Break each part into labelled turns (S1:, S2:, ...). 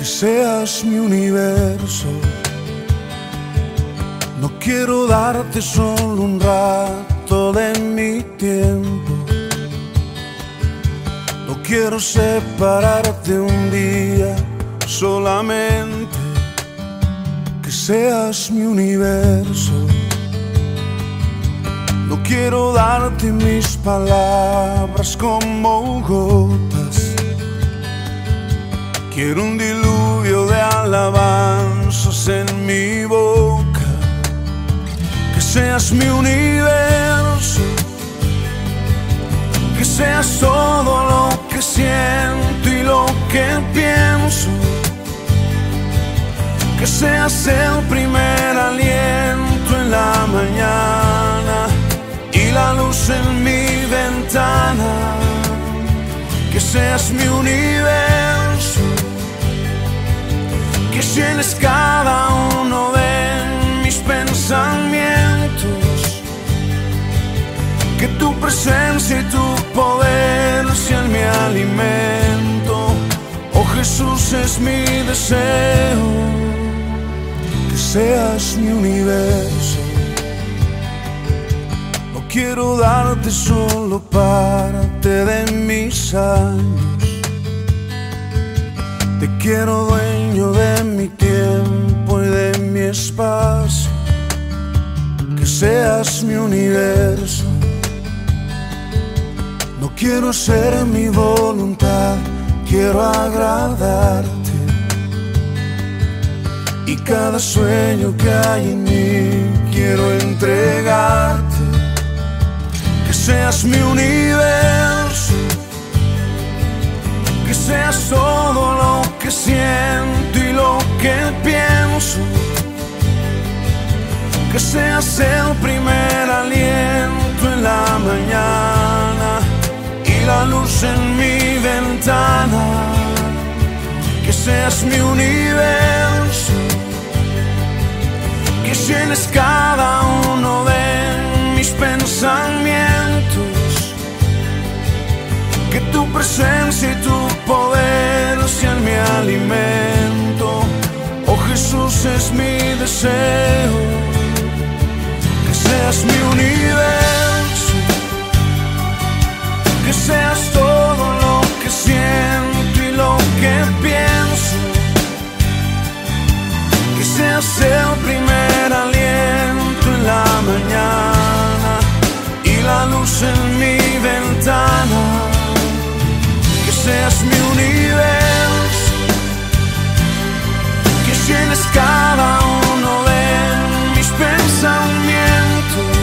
S1: seas mi universo. No quiero darte solo un rato de mi tiempo. No quiero separarte un día, solamente que seas mi universo. No quiero darte mis palabras como gotas. Quiero un diluvio de alabanzas en mi boca. Que seas mi universo. Que seas todo lo que siento y lo que pienso. Que seas el primer aliento en la mañana y la luz en mi ventana. Que seas mi universo. Que llenes cada uno de mis pensamientos. Que tu presencia y tu poder sean mi alimento. Oh Jesús, es mi deseo. Que seas mi universo. No quiero darte solo parte de mis años. Te quiero dueño de mi tiempo y de mi espacio. Que seas mi universo. No quiero hacer mi voluntad, quiero agradarte. Y cada sueño que hay en mí quiero entregarte. Que seas mi universo. Que seas todo lo que siento y lo que pienso. Que seas el primer aliento en la mañana y la luz en mi ventana. Que seas mi universo. Que llenes cada uno de mis pensamientos. Que tu presencia y tu poder sean mi alimento. Oh Jesús, es mi deseo. Que seas mi universo. Que seas todo lo que siento y lo que pienso. Que seas el primer aliento en la mañana y la luz en mi ventana. Que seas mi universo. Que llenes cada uno de mis pensamientos.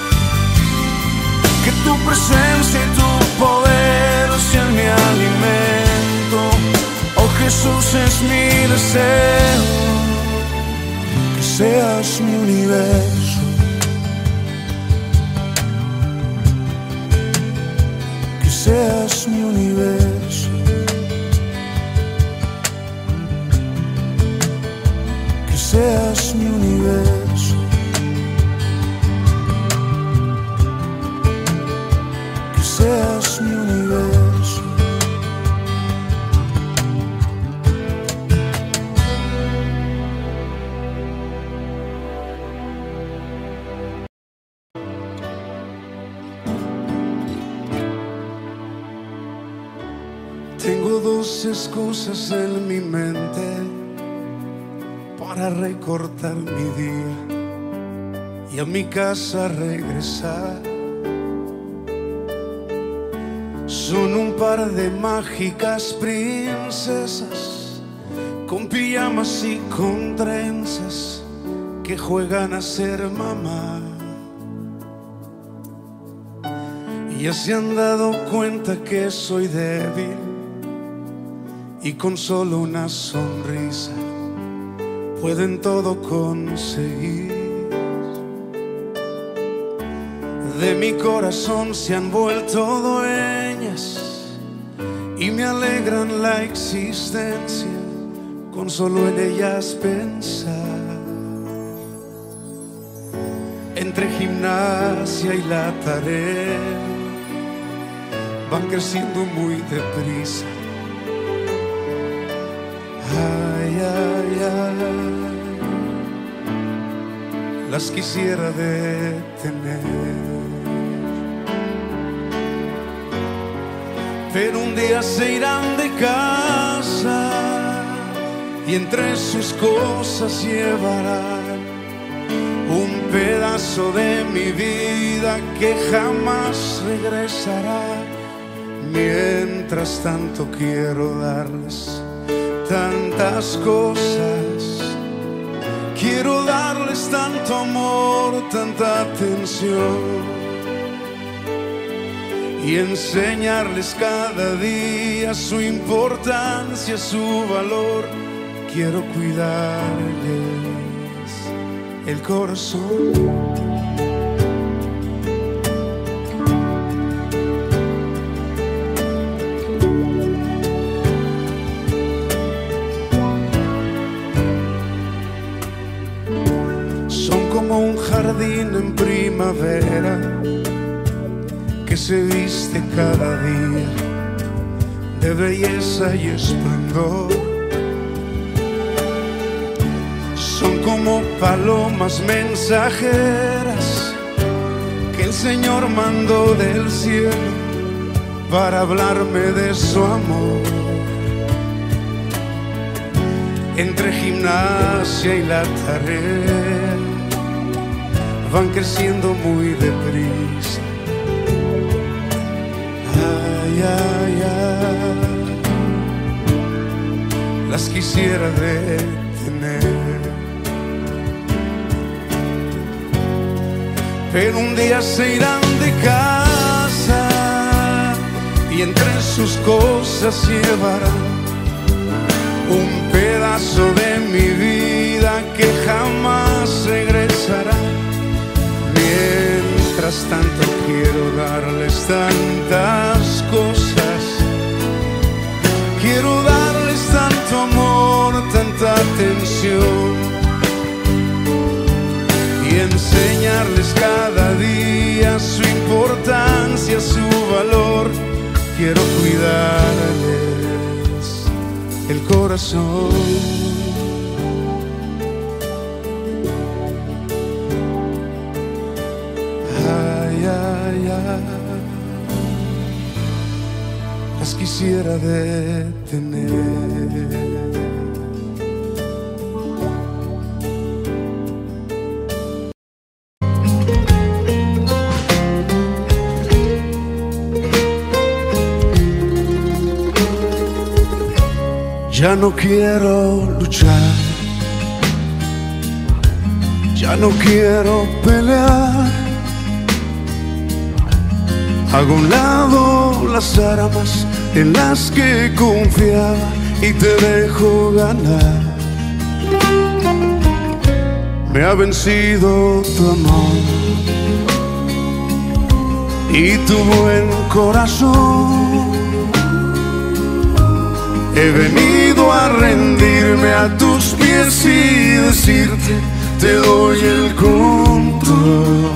S1: Que tu presencia y tu poder sean mi alimento. Oh Jesús, es mi deseo. Que seas mi universo. Que seas mi universo. Que seas mi universo. Que seas mi universo. Tengo dos excusas en mi mente para recortar mi día y a mi casa regresar. Son un par de mágicas princesas con pijamas y con trenzas que juegan a ser mamá. Ya se han dado cuenta que soy débil y con solo una sonrisa pueden todo conseguir. De mi corazón se han vuelto dueñas y me alegran la existencia con solo en ellas pensar. Entre gimnasia y la tarea van creciendo muy deprisa. Ay, ay, ay, las quisiera detener, pero un día se irán de casa y entre sus cosas llevarán un pedazo de mi vida que jamás regresará. Mientras tanto quiero darles tantas cosas, quiero darles tanto amor, tanta atención, y enseñarles cada día su importancia, su valor. Quiero cuidarles el corazón. Son como un jardín en primavera que se viste cada día de belleza y esplendor. Son como palomas mensajeras que el Señor mandó del cielo para hablarme de su amor. Entre gimnasia y la tarea van creciendo muy deprisa. Ay, ay, ay, las quisiera detener, pero un día se irán de casa y entre sus cosas llevarán un pedazo de mi vida que jamás regresará. Mientras tanto quiero darles tantas cosas, quiero darles tanto amor, tanta atención, y enseñarles cada día su importancia, su valor. Quiero cuidarles el corazón. Ay, ay, ay, las quisiera detener. Ya no quiero luchar, ya no quiero pelear. Hago a un lado las armas en las que confiaba y te dejo ganar. Me ha vencido tu amor y tu buen corazón. He venido a rendirme a tus pies y decirte, te doy el control.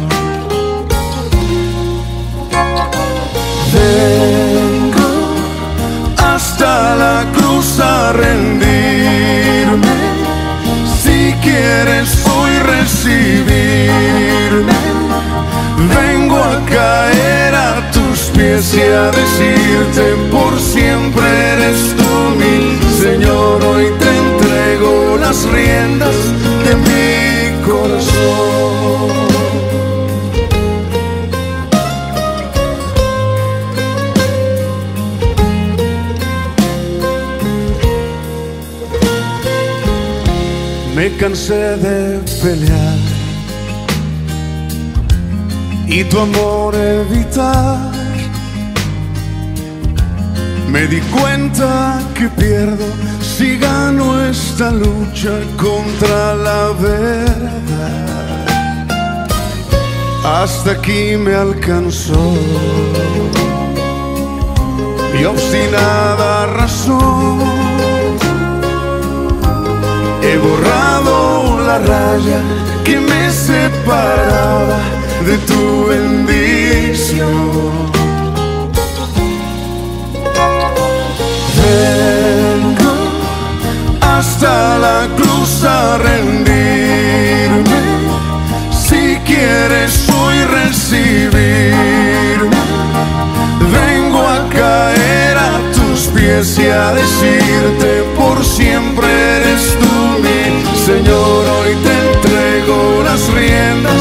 S1: Vengo hasta la cruz a rendirme. Si quieres hoy recibirme, vengo a caer a tus pies y a decirte, por siempre eres tú mi Señor. Hoy te entrego las riendas de mi corazón. Me cansé de pelear y tu amor evitar. Me di cuenta que pierdo si gano esta lucha contra la verdad. Hasta aquí me alcanzó mi obstinada razón. He borrado la raya que me separaba de tu bendición. Vengo hasta a rendirme. Si quieres hoy recibirme, vengo a caer a tus pies y a decirte: por siempre eres tú mi Señor. Hoy te entrego las riendas.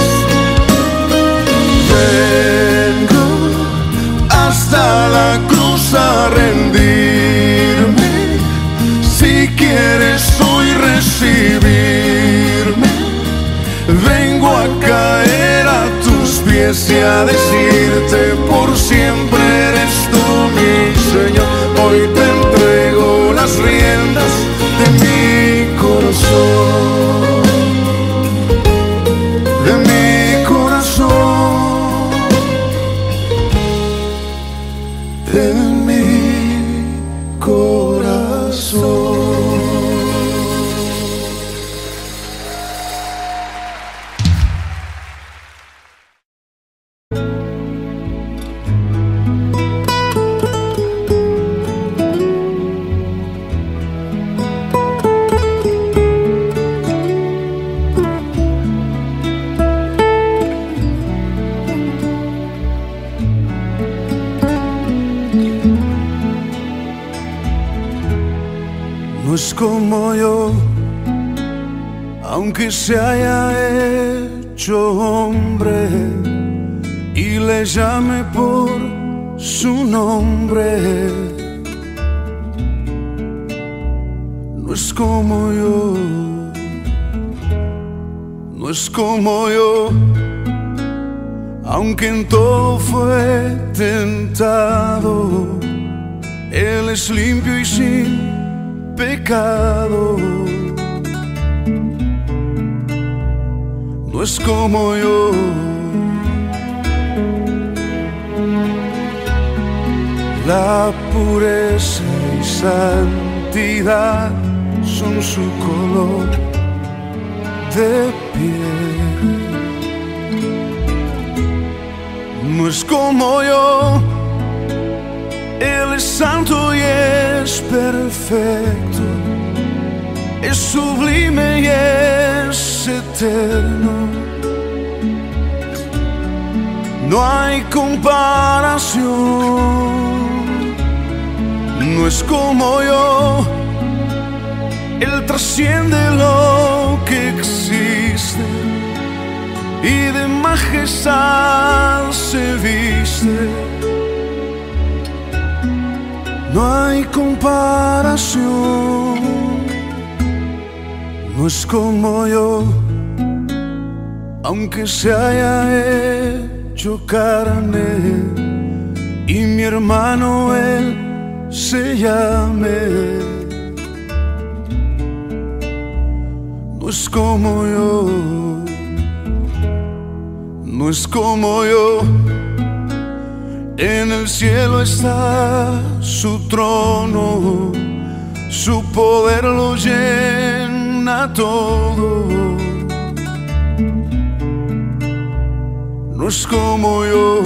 S1: Vengo hasta la cruz a rendirme. Si quieres hoy recibirme, vengo a caer a tus pies y a decirte: por siempre eres tú mi Señor. Hoy te entrego las riendas de mi corazón, de mi corazón, de mi corazón. No es como yo, aunque se haya hecho hombre y le llame por su nombre. No es como yo, no es como yo, aunque en todo fue tentado. Él es limpio y sin pecado. No es como yo, la pureza y santidad son su color de piel. No es como yo, Él es santo y es perfecto, es sublime y es eterno. No hay comparación. No es como yo, Él trasciende lo que existe y de majestad se viste. No hay comparación. No es como yo, aunque se haya hecho carne y mi hermano Él se llame. No es como yo, no es como yo. En el cielo está su trono, su poder lo llena todo. No es como yo,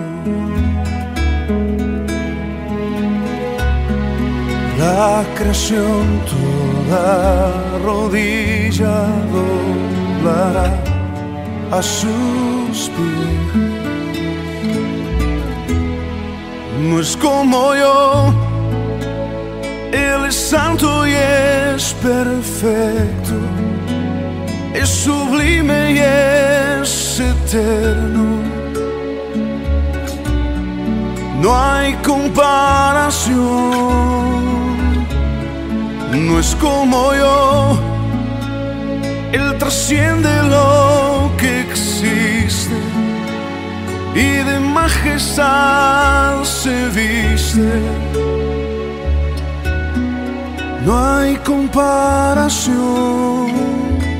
S1: la creación toda rodilla doblará a sus pies. No es como yo, Él es santo y es perfecto, es sublime y es eterno. No hay comparación. No es como yo, Él trasciende lo que existe y de majestad se viste. No hay comparación.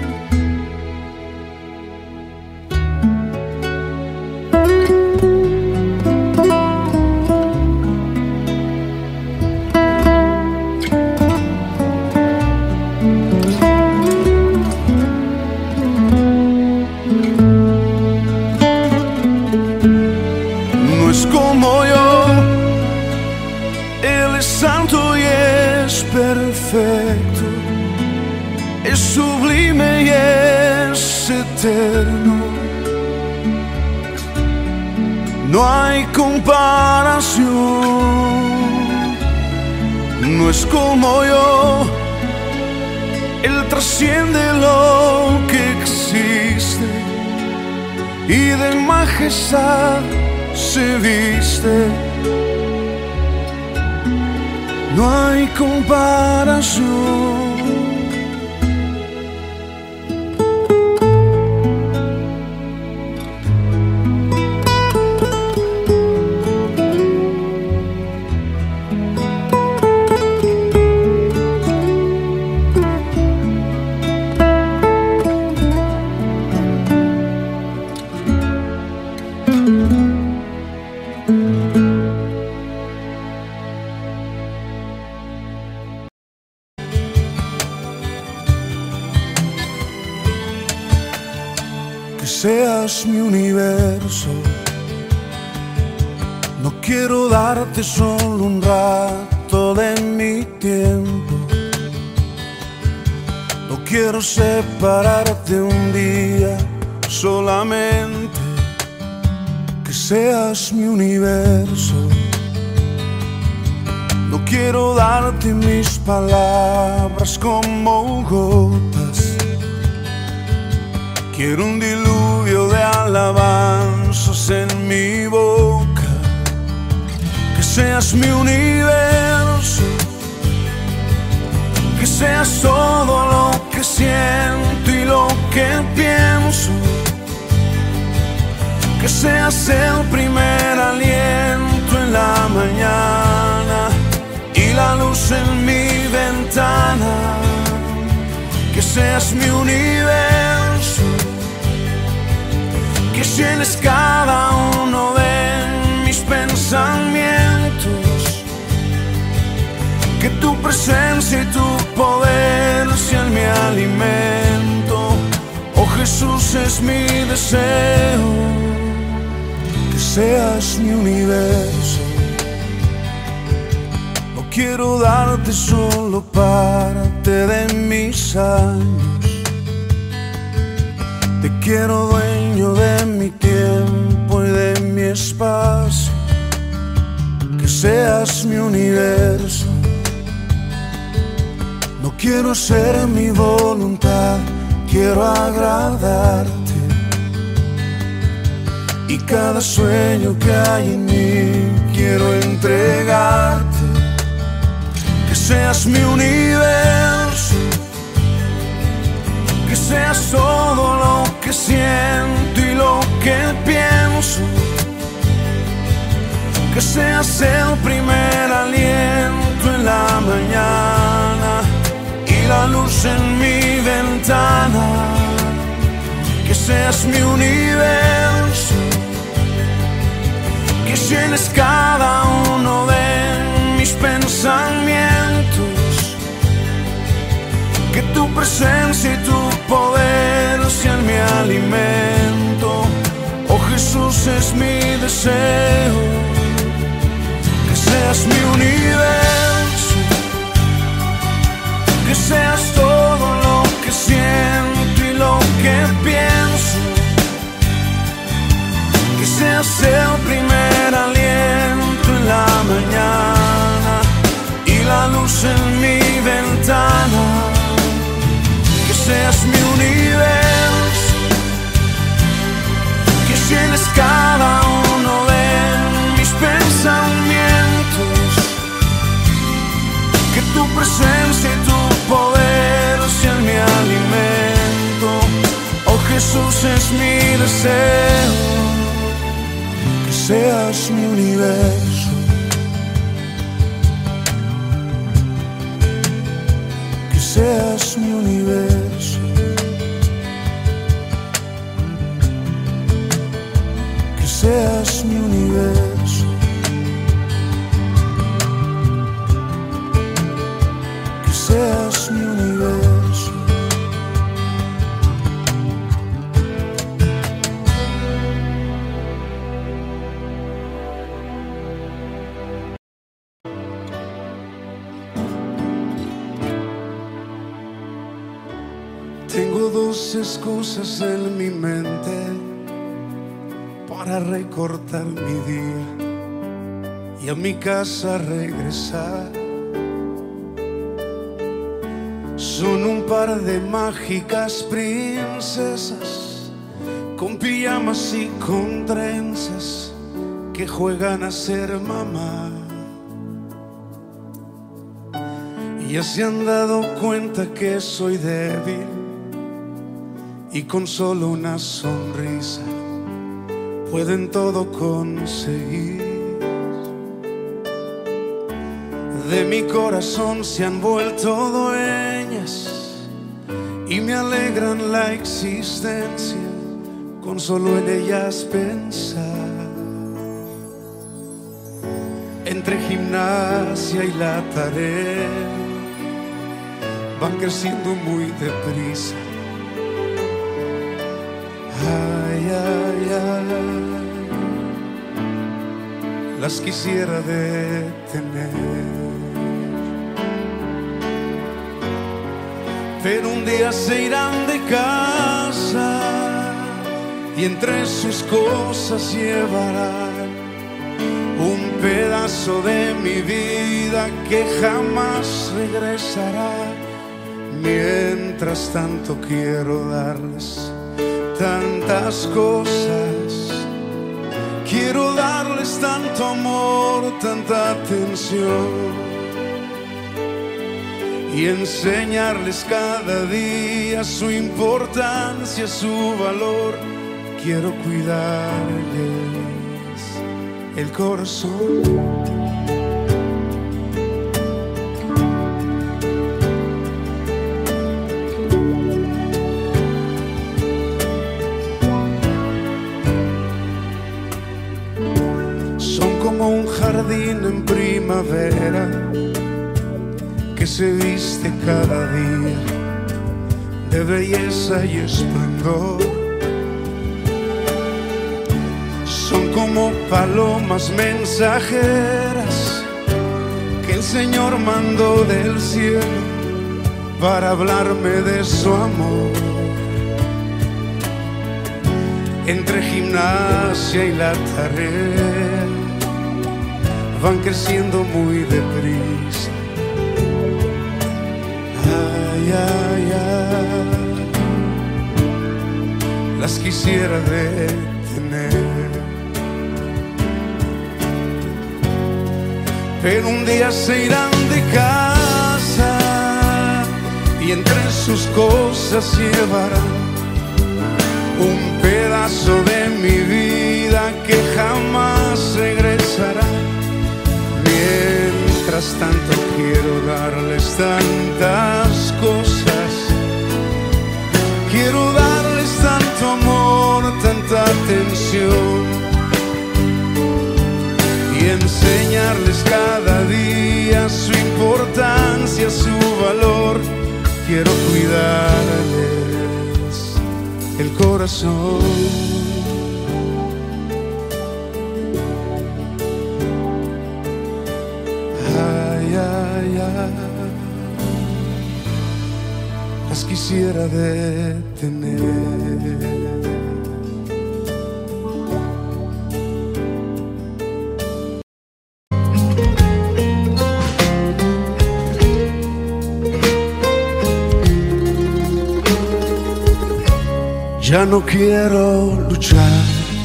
S1: No es como yo, Él es santo y es perfecto, es sublime eterno. No hay comparación, no es como yo. Él trasciende lo que existe y de majestad se viste. No hay comparación. Que seas mi universo. No quiero darte solo un rato de mi tiempo. No quiero separarte un día solamente. Que seas mi universo. No quiero darte mis palabras como gotas. Quiero un diluvio de alabanzas en mi boca. Que seas mi universo. Que seas todo lo que siento y lo que pienso. Que seas el primer aliento en la mañana y la luz en mi ventana. Que seas mi universo. Que llenes cada uno de mis pensamientos. Que tu presencia y tu poder sean mi alimento. Oh Jesús, es mi deseo. Que seas mi universo. No quiero darte solo parte de mis años. Te quiero dueño de mi tiempo y de mi espacio. Que seas mi universo. No quiero hacer mi voluntad, quiero agradarte. Y cada sueño que hay en mí quiero entregarte. Que seas mi universo. Que seas todo lo que siento y lo que pienso. Que seas el primer aliento en la mañana y la luz en mi ventana. Que seas mi universo. Que llenes cada uno de mis pensamientos. Que tu presencia y tu poder sean mi alimento. Oh Jesús, es mi deseo. Que seas mi universo. Que seas todo lo que siento y lo que pienso. Que seas el primer aliento en la mañana y la luz en mi ventana. Que seas mi universo. Que llenes cada uno de mis pensamientos. Que tu presencia y tu poder sean mi alimento. Oh Jesús, es mi deseo. Que seas mi universo. Que seas mi universo. Que seas mi universo. Que seas mi universo. Tengo dos excusas en mi mente para recortar mi día y a mi casa regresar. Son un par de mágicas princesas con pijamas y con trenzas que juegan a ser mamá. Ya se han dado cuenta que soy débil y con solo una sonrisa pueden todo conseguir. De mi corazón se han vuelto dueñas y me alegran la existencia con solo en ellas pensar. Entre gimnasia y la tarea van creciendo muy deprisa. Ay, ay, ay, las quisiera detener, pero un día se irán de casa y entre sus cosas llevarán un pedazo de mi vida que jamás regresará. Mientras tanto quiero darles tantas cosas, quiero darles tanto amor, tanta atención y enseñarles cada día su importancia, su valor. Quiero cuidarles el corazón. Como un jardín en primavera que se viste cada día de belleza y esplendor. Son como palomas mensajeras que el Señor mandó del cielo para hablarme de su amor. Entre gimnasia y la tarea van creciendo muy deprisa. Ay, ay, ay, las quisiera detener, pero un día se irán de casa y entre sus cosas llevarán un pedazo de mi vida que jamás regresará. Mientras tanto quiero darles tantas cosas, quiero darles tanto amor, tanta atención y enseñarles cada día su importancia, su valor. Quiero cuidarles el corazón. Las quisiera detener. Ya no quiero luchar,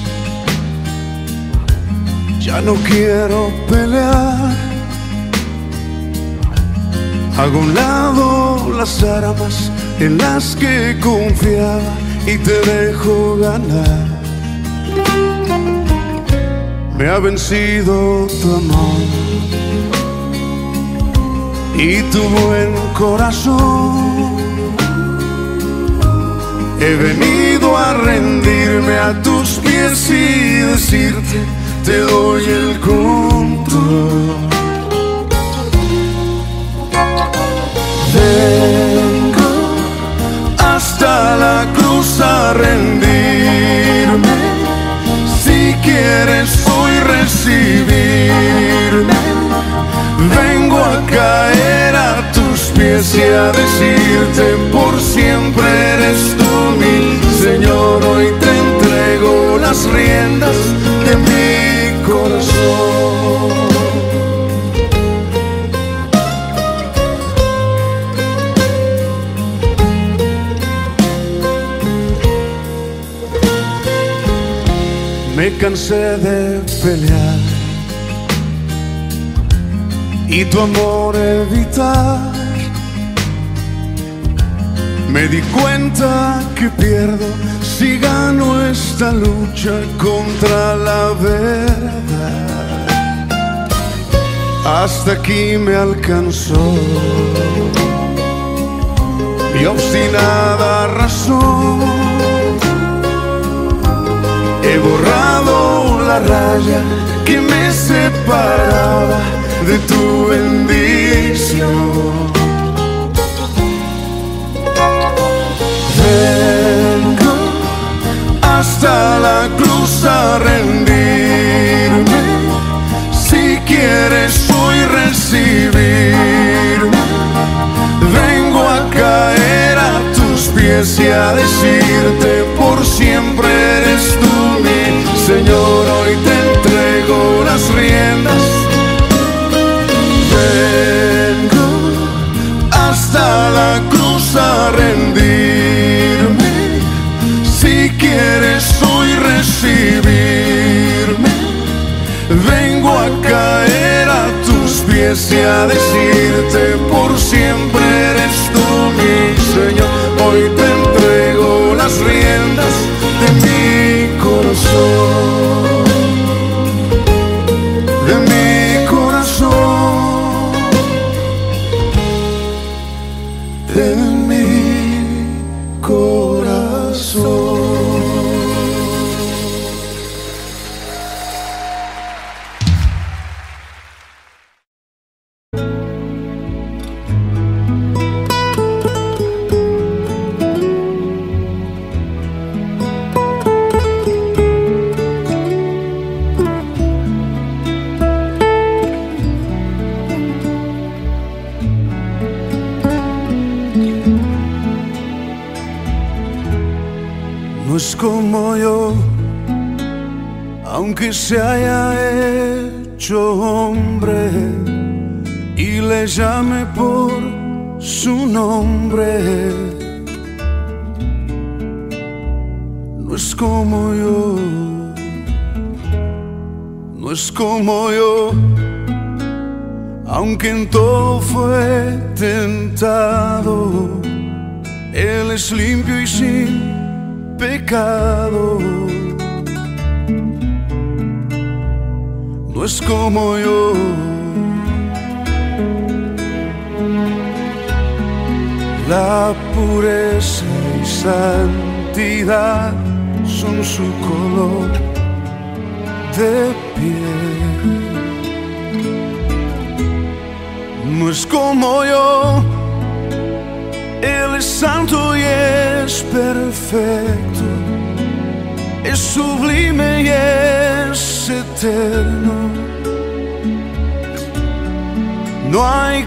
S1: ya no quiero pelear. Hago a un lado las armas en las que confiaba y te dejo ganar. Me ha vencido tu amor y tu buen corazón. He venido a rendirme a tus pies y decirte, te doy el control. Vengo hasta la cruz a rendirme. Si quieres hoy recibirme, vengo a caer a tus pies y a decirte, por siempre eres Me cansé de pelear y tu amor evitar. Me di cuenta que pierdo si gano esta lucha contra la verdad. Hasta aquí me alcanzó mi obstinada razón. He borrado la raya que me separaba de tu bendición. Vengo hasta la cruz a rendirme. Si quieres hoy recibirme, vengo a caer a tus pies y a decirte: por siempre eres tú mi Señor. Hoy te entrego las riendas. Vengo hasta la cruz a rendirme. Si quieres hoy recibirme, vengo a caer a tus pies y a decirte: por siempre eres tú mi Señor. Hoy te entrego las riendas de mi corazón, de mi corazón, de mi corazón. No es como yo, aunque se haya hecho hombre y le llame por su nombre. No es como yo, no es como yo, aunque en todo fue tentado. Él es limpio y sin pecado. No es como yo, la pureza y santidad son su color de piel. No es como yo, Él es santo y es perfecto, es sublime y es eterno. No hay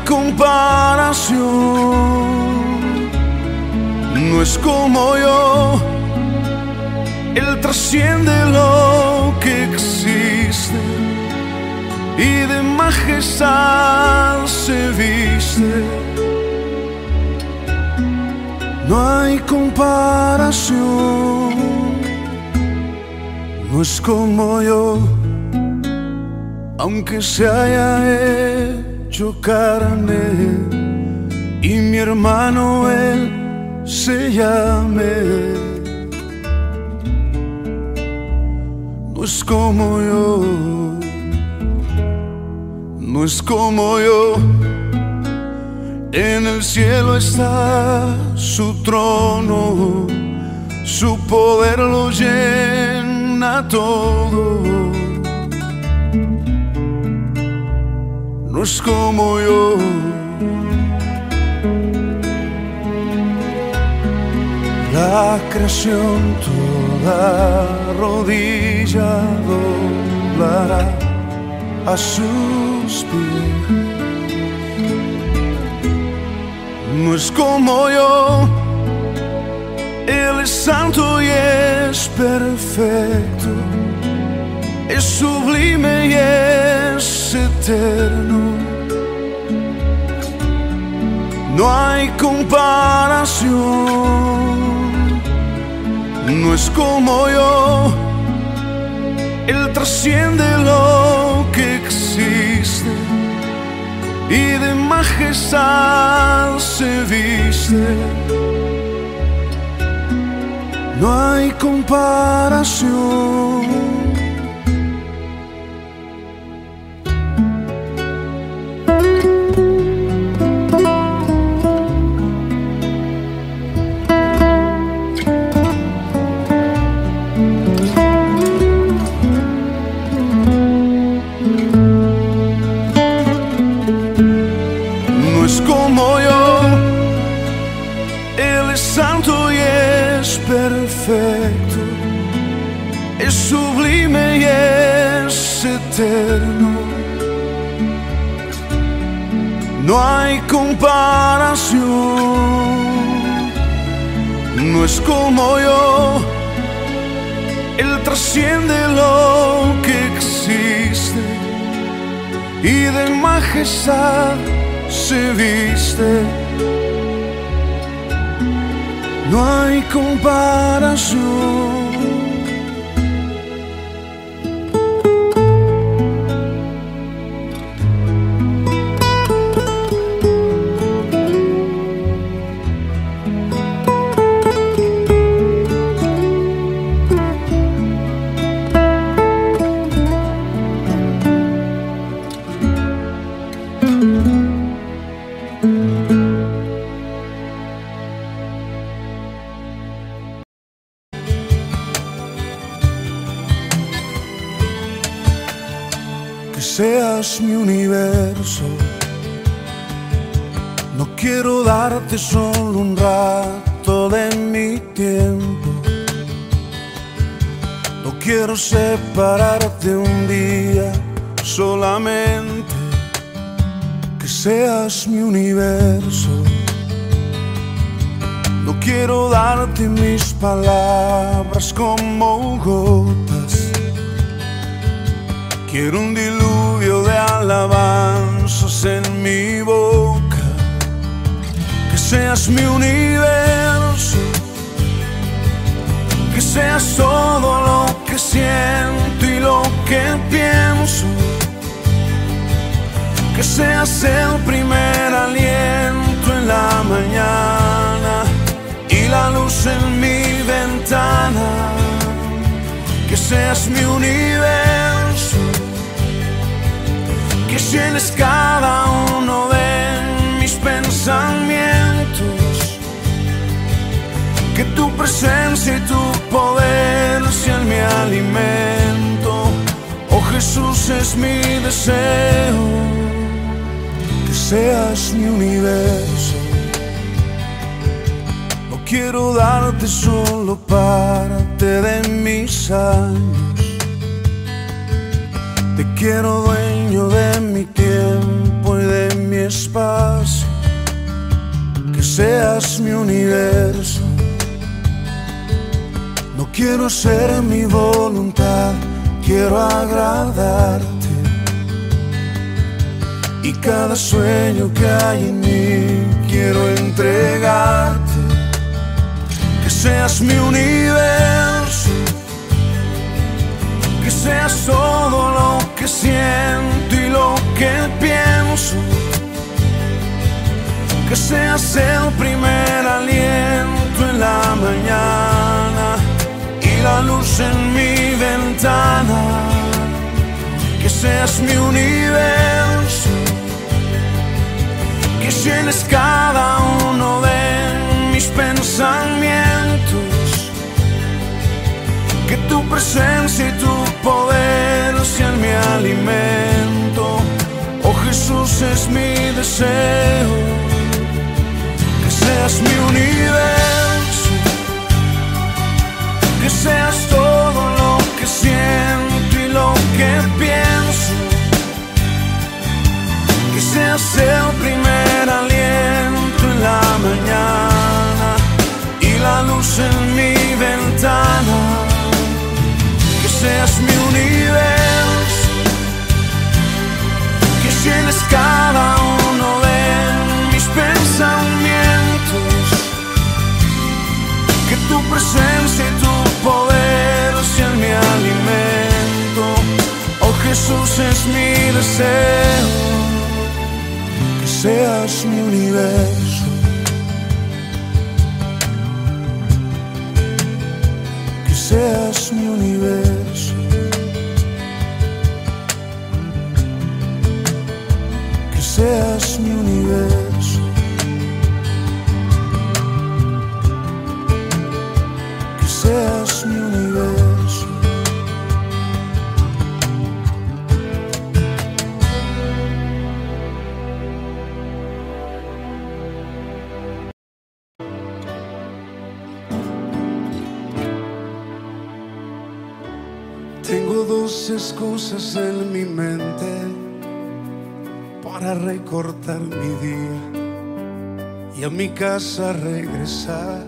S1: comparación. No es como yo, Él trasciende lo que existe y de majestad se viste. No hay comparación. No es como yo, aunque se haya hecho carne y mi hermano él se llame. No es como yo, no es como yo. En el cielo está su trono, su poder lo llena todo. No es como yo, la creación toda rodilla doblará a sus pies. No es como yo, Él es santo y es perfecto, es sublime y es eterno. No hay comparación. No es como yo, Él trasciende lo que existe y de majestad se viste. No hay comparación. No es como yo, Él es santo y es perfecto, es sublime y es eterno. No hay comparación. No es como yo, Él trasciende lo que existe y de majestad se viste. No hay comparación. Que seas mi universo. No quiero darte solo un rato de mi tiempo. No quiero separarte un día solamente. Que seas mi universo. No quiero darte mis palabras como gotas. Quiero un diluvio de alabanzas en mi boca. Que seas mi universo. Que seas todo lo que siento y lo que pienso. Que seas el primer aliento en la mañana y la luz en mi ventana. Que seas mi universo. Que llenes cada uno de mis pensamientos. Que tu presencia y tu poder sean mi alimento. Oh Jesús, es mi deseo. Que seas mi universo. No quiero darte solo parte de mis años. Te quiero dueño de mi tiempo y de mi espacio. Que seas mi universo. No quiero hacer mi voluntad, quiero agradarte. Y cada sueño que hay en mí quiero entregarte. Que seas mi universo. Que seas todo lo que siento y lo que pienso. Que seas el primer aliento en la mañana y la luz en mi ventana. Que seas mi universo. Que llenes cada uno de mis pensamientos. Que tu presencia y tu poder sean mi alimento. Oh Jesús, es mi deseo. Que seas mi universo. Que seas todo lo que siento y lo que pienso. Que seas el primer aliento en la mañana y la luz en mi ventana. Que seas mi universo. Que llenes cada uno de mis pensamientos. Que tu presencia y tu poder sean mi alimento. Jesús es mi deseo, que seas mi universo, que seas mi universo, que seas mi universo, que seas mi universo. Tengo dos excusas en mi mente para recortar mi día y a mi casa regresar.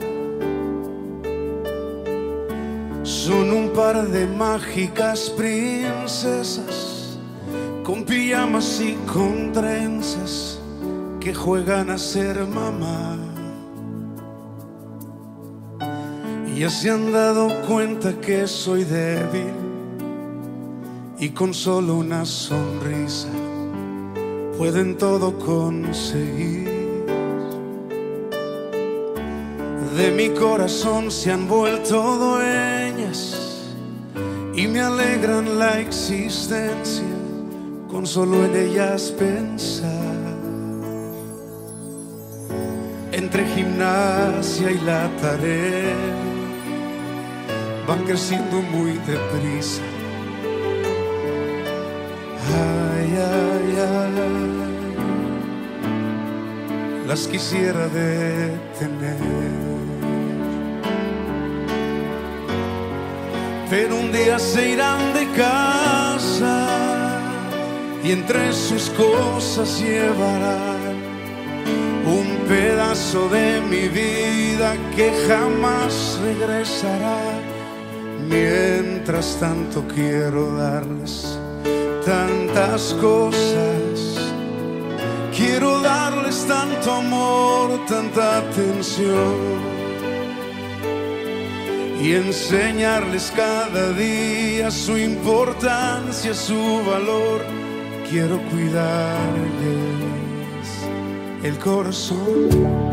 S1: Son un par de mágicas princesas con pijamas y con trenzas que juegan a ser mamá. Y ya se han dado cuenta que soy débil y con solo una sonrisa pueden todo conseguir. De mi corazón se han vuelto dueñas y me alegran la existencia con solo en ellas pensar. Entre gimnasia y la tarea van creciendo muy deprisa. Ay, ay, ay, las quisiera detener, pero un día se irán de casa y entre sus cosas llevarán un pedazo de mi vida que jamás regresará. Mientras tanto quiero darles tantas cosas, quiero darles tanto amor, tanta atención y enseñarles cada día su importancia, su valor. Quiero cuidarles el corazón.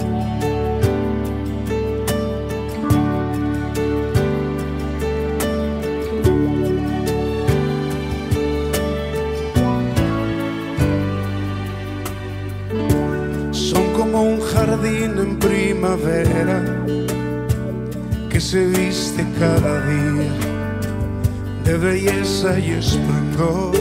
S1: Como un jardín en primavera que se viste cada día de belleza y esplendor.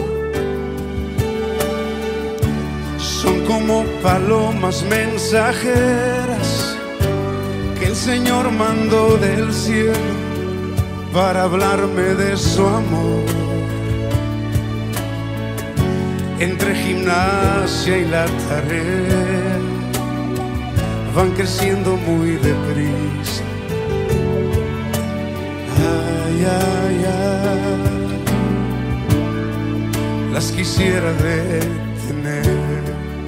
S1: Son como palomas mensajeras que el Señor mandó del cielo para hablarme de su amor. Entre gimnasia y la tarea van creciendo muy deprisa. Ay, ay, ay, las quisiera detener,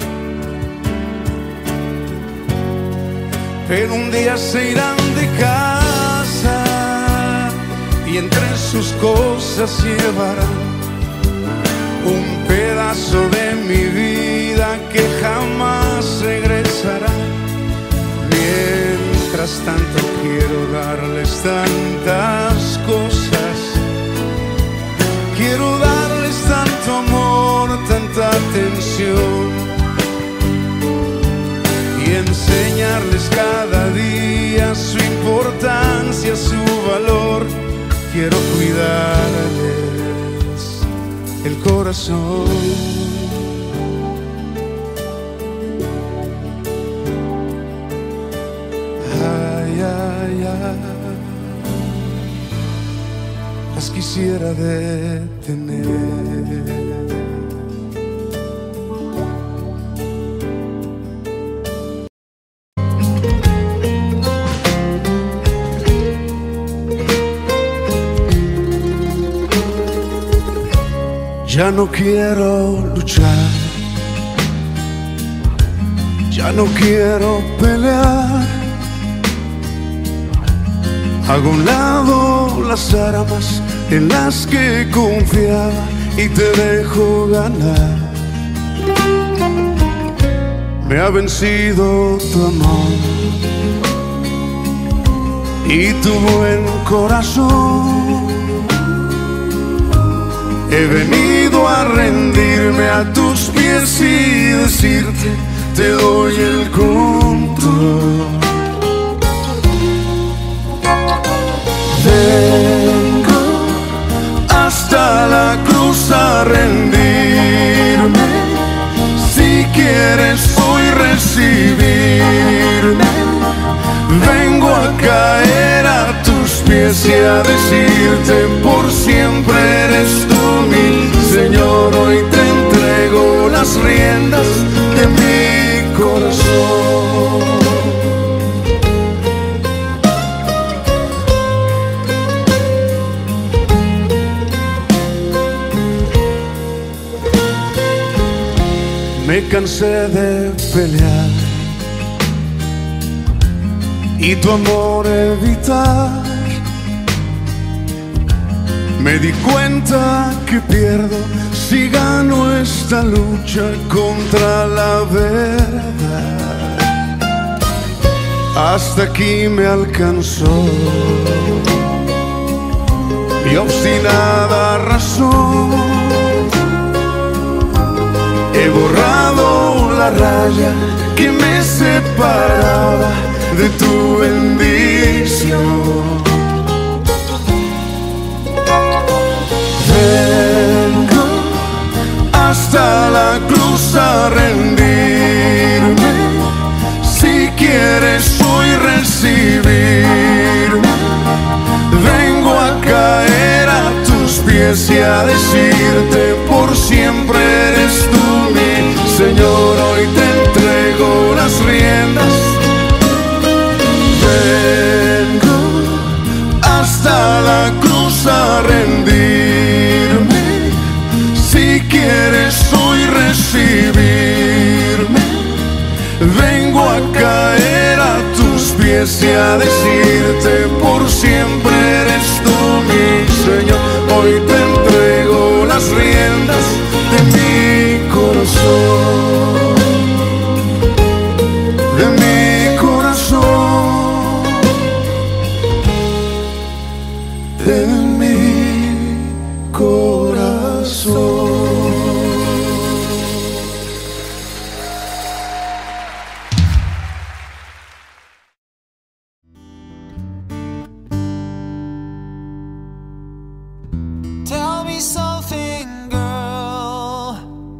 S1: pero un día se irán de casa y entre sus cosas llevarán un pedazo de mi vida que jamás regresará. Mientras tanto quiero darles tantas cosas, quiero darles tanto amor, tanta atención y enseñarles cada día su importancia, su valor. Quiero cuidarles el corazón. Las quisiera detener. Ya no quiero luchar, ya no quiero pelear. Hago a un lado las armas en las que confiaba y te dejo ganar. Me ha vencido tu amor y tu buen corazón. He venido a rendirme a tus pies y decirte, te doy el control. Vengo hasta la cruz a rendirme. Si quieres hoy recibirme, vengo a caer a tus pies y a decirte, por siempre eres tú mi Señor. Hoy te entrego las riendas de mi corazón. Me cansé de pelear y tu amor evitar. Me di cuenta que pierdo si gano esta lucha contra la verdad. Hasta aquí me alcanzó mi obstinada razón. He borrado la raya que me separaba de tu bendición. Vengo hasta la cruz a rendirme. Si quieres hoy recibirme, vengo a caer a tus pies y a decirte, por siempre eres tú mi Señor. Hoy te entrego las riendas. Vengo hasta la cruz a rendirme. Si quieres hoy recibirme, vengo a caer a tus pies y a decirte, por siempre eres tú mi Señor. Hoy te entrego las riendas de mi corazón, de mi corazón, de mi corazón.
S2: Tell me something, girl.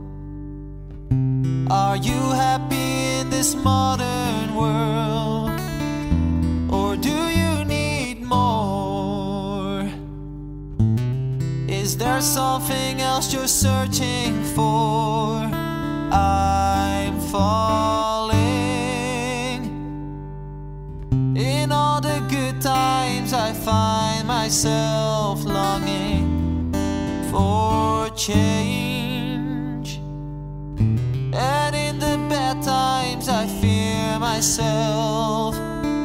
S2: Are you happy in this modern world? Or do you need more? Is there something else you're searching for? I'm falling. In all the good times I find myself longing for change, and in the bad times I fear myself.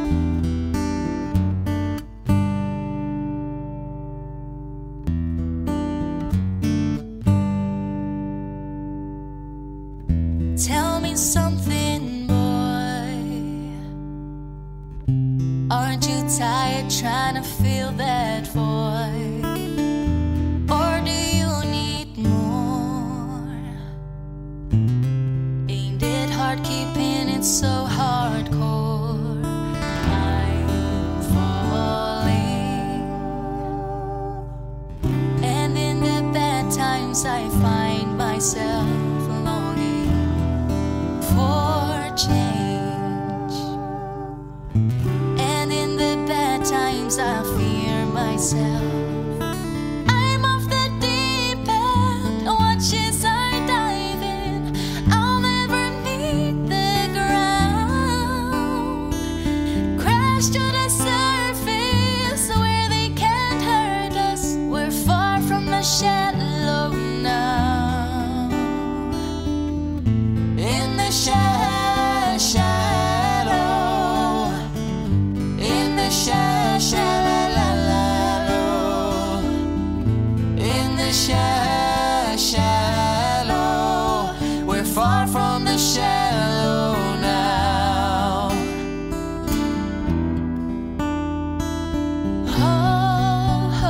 S3: Tell me something, boy. Aren't you tired trying to fill that void? Or do you need more? Ain't it hard keeping it so hardcore? I'm falling, and in the bad times I find myself longing for change, and in the bad times I fear myself. I'm off the deep end, watches are diving. I'll never meet the ground. Crash to the surface where they can't hurt us. We're far from the shallow now. In the shadow, in the shallow.
S2: shallow now.
S3: Oh, oh,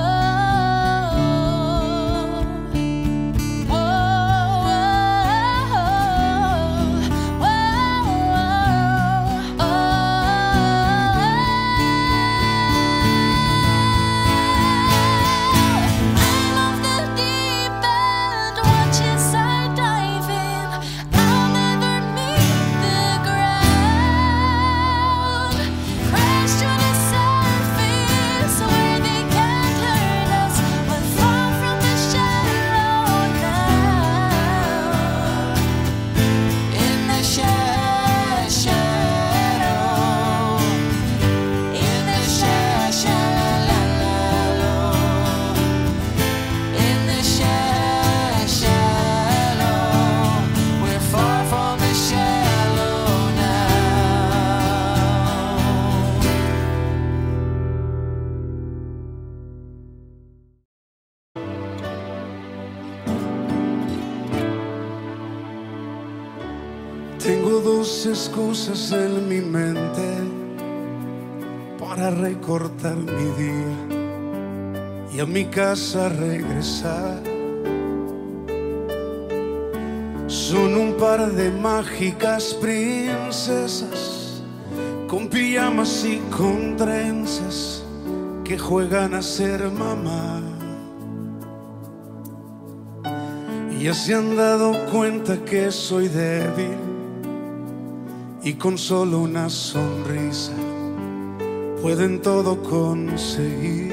S3: whoa, whoa, whoa, I'm off the deep end, watch as I dive in. I'll never meet the ground. Crash to the surface where they can't hurt us. We're far from the shallow now.
S2: In the shadow, in the shallow, in the shallow, we're far from the shallow now.
S1: Tengo dos excusas en mi mente para recortar mi día y a mi casa regresar. Son un par de mágicas princesas con pijamas y con trenzas que juegan a ser mamá. Y ya se han dado cuenta que soy débil y con solo una sonrisa pueden todo conseguir.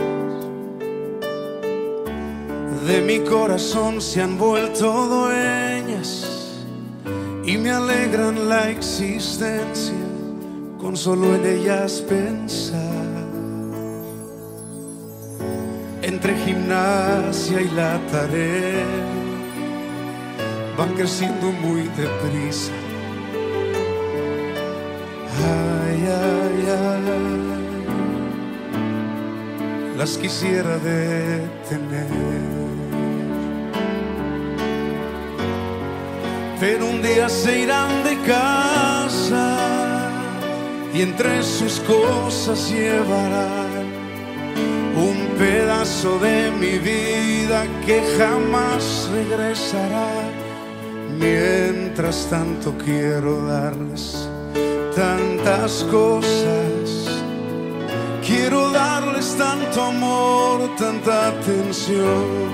S1: De mi corazón se han vuelto dueñas y me alegran la existencia con solo en ellas pensar. Entre gimnasia y la tarea van creciendo muy deprisa. Ay, ay, ay, las quisiera detener, pero un día se irán de casa y entre sus cosas llevarán un pedazo de mi vida que jamás regresará. Mientras tanto quiero darles tantas cosas, quiero darles tanto amor, tanta atención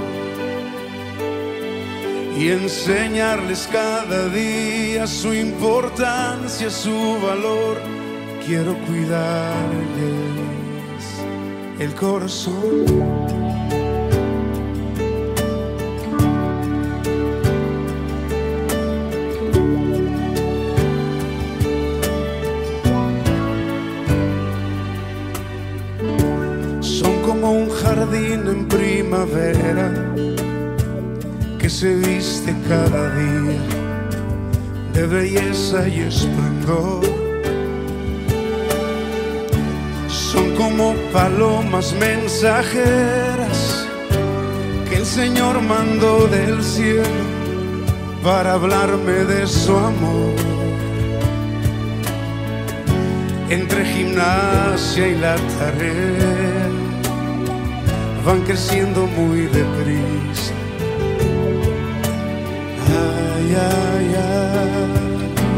S1: y enseñarles cada día su importancia, su valor. Quiero cuidarles el corazón. Como un jardín en primavera que se viste cada día de belleza y esplendor. Son como palomas mensajeras que el Señor mandó del cielo para hablarme de su amor. Entre gimnasia y la tarea van creciendo muy deprisa. Ay, ay, ay,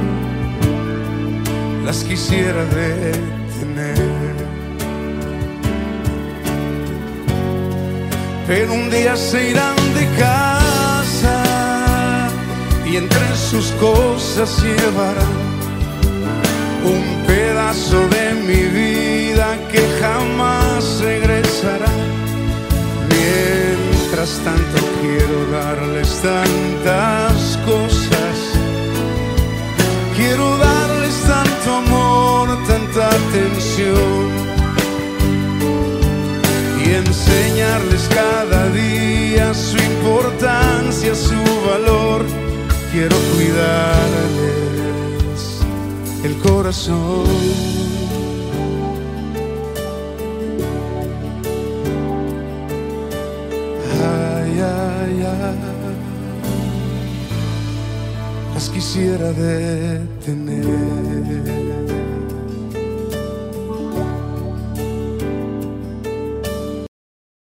S1: las quisiera detener, pero un día se irán de casa y entre sus cosas llevarán un pedazo de mi vida que jamás regresará. Mientras tanto quiero darles tantas cosas, quiero darles tanto amor, tanta atención y enseñarles cada día su importancia, su valor. Quiero cuidarles el corazón. Ay, ay, ay. las quisiera detener.